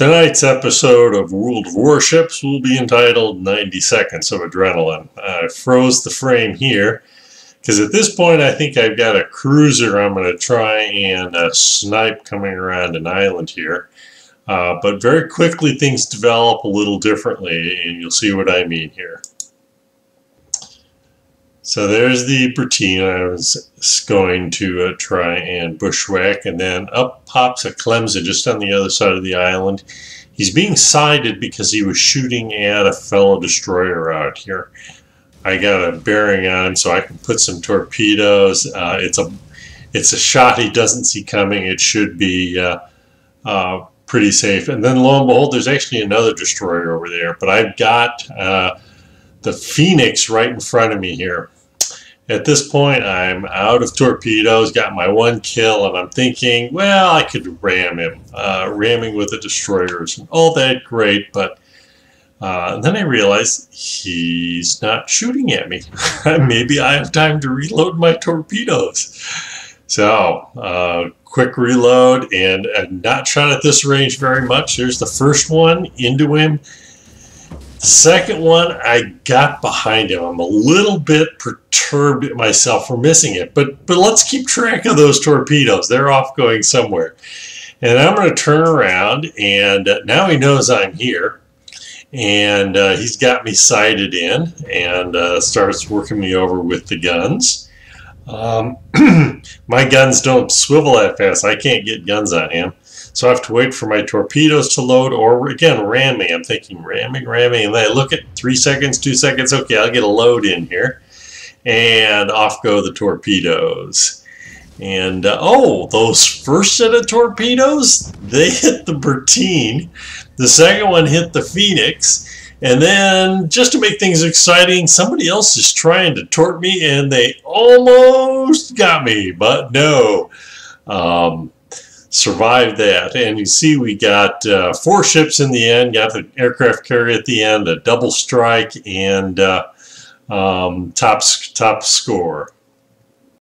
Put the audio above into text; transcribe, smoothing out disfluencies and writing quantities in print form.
Tonight's episode of World of Warships will be entitled 90 Seconds of Adrenaline. I froze the frame here because at this point I think I've got a cruiser I'm going to try and snipe coming around an island here. But very quickly things develop a little differently, and you'll see what I mean here. So there's the Bertine I was going to try and bushwhack, and then up pops a Clemson just on the other side of the island. He's being sighted because he was shooting at a fellow destroyer out here. I got a bearing on him so I can put some torpedoes. It's a shot he doesn't see coming. It should be pretty safe. And then lo and behold, there's actually another destroyer over there, but I've got the Phoenix right in front of me here. At this point, I'm out of torpedoes, got my one kill, and I'm thinking, well, I could ram him. Ramming with the destroyer isn't all that great, but then I realized he's not shooting at me. Maybe I have time to reload my torpedoes. So, quick reload, and not shot at this range very much. There's the first one into him. The second one, I got behind him. I'm a little bit perturbed myself for missing it, but let's keep track of those torpedoes. They're off going somewhere. And I'm going to turn around, and now he knows I'm here. And he's got me sighted in and starts working me over with the guns. My guns don't swivel that fast. I can't get guns on him. So I have to wait for my torpedoes to load, or again, ramming. I'm thinking ramming, and then I look at 3 seconds, 2 seconds. Okay, I'll get a load in here. And off go the torpedoes. And, oh, those first set of torpedoes, they hit the Bertine. The second one hit the Phoenix. And then, just to make things exciting, somebody else is trying to torp me, and they almost got me, but no. Survived that, and you see we got 4 ships in the end, got the aircraft carrier at the end, a double strike, and top score.